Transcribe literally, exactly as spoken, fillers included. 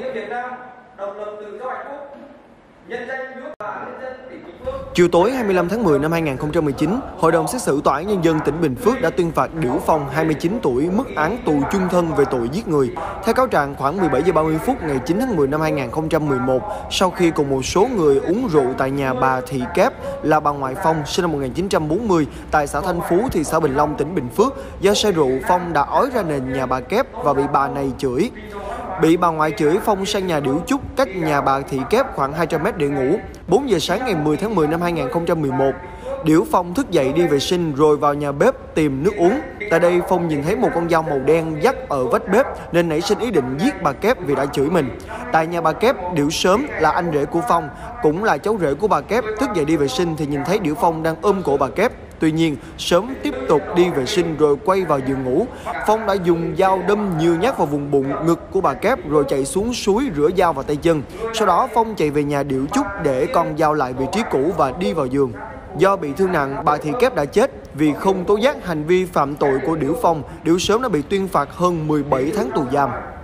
người Việt Nam độc lập tự do hạnh phúc, nhân danh nước và nhân dân tỉnh Bình Phước. Chiều tối hai mươi lăm tháng mười năm hai nghìn không trăm mười chín, Hội đồng xét xử Tòa án Nhân dân tỉnh Bình Phước đã tuyên phạt Điểu Phong, hai mươi chín tuổi, mức án tù chung thân về tội giết người. Theo cáo trạng, khoảng mười bảy giờ ba mươi phút ngày chín tháng mười năm hai nghìn không trăm mười một, sau khi cùng một số người uống rượu tại nhà bà Thị Kép là bà ngoại Phong, sinh năm một nghìn chín trăm bốn mươi, tại xã Thanh Phú, thị xã Bình Long, tỉnh Bình Phước, do say rượu, Phong đã ói ra nền nhà bà Kép và bị bà này chửi. Bị bà ngoại chửi, Phong sang nhà Điểu Trúc cách nhà bà Thị Kép khoảng hai trăm mét để ngủ. bốn giờ sáng ngày mười tháng mười năm hai nghìn không trăm mười một, Điểu Phong thức dậy đi vệ sinh rồi vào nhà bếp tìm nước uống. Tại đây, Phong nhìn thấy một con dao màu đen dắt ở vách bếp nên nảy sinh ý định giết bà Kép vì đã chửi mình. Tại nhà bà Kép, Điểu Sớm là anh rể của Phong, cũng là cháu rể của bà Kép, thức dậy đi vệ sinh thì nhìn thấy Điểu Phong đang ôm cổ bà Kép. Tuy nhiên, Sớm tiếp tục đi vệ sinh rồi quay vào giường ngủ. Phong đã dùng dao đâm nhiều nhát vào vùng bụng, ngực của bà Kép rồi chạy xuống suối rửa dao vào tay chân. Sau đó, Phong chạy về nhà Điểu Trúc để con dao lại vị trí cũ và đi vào giường. Do bị thương nặng, bà Thị Kép đã chết. Vì không tố giác hành vi phạm tội của Điểu Phong, Điểu Sớm đã bị tuyên phạt hơn mười bảy tháng tù giam.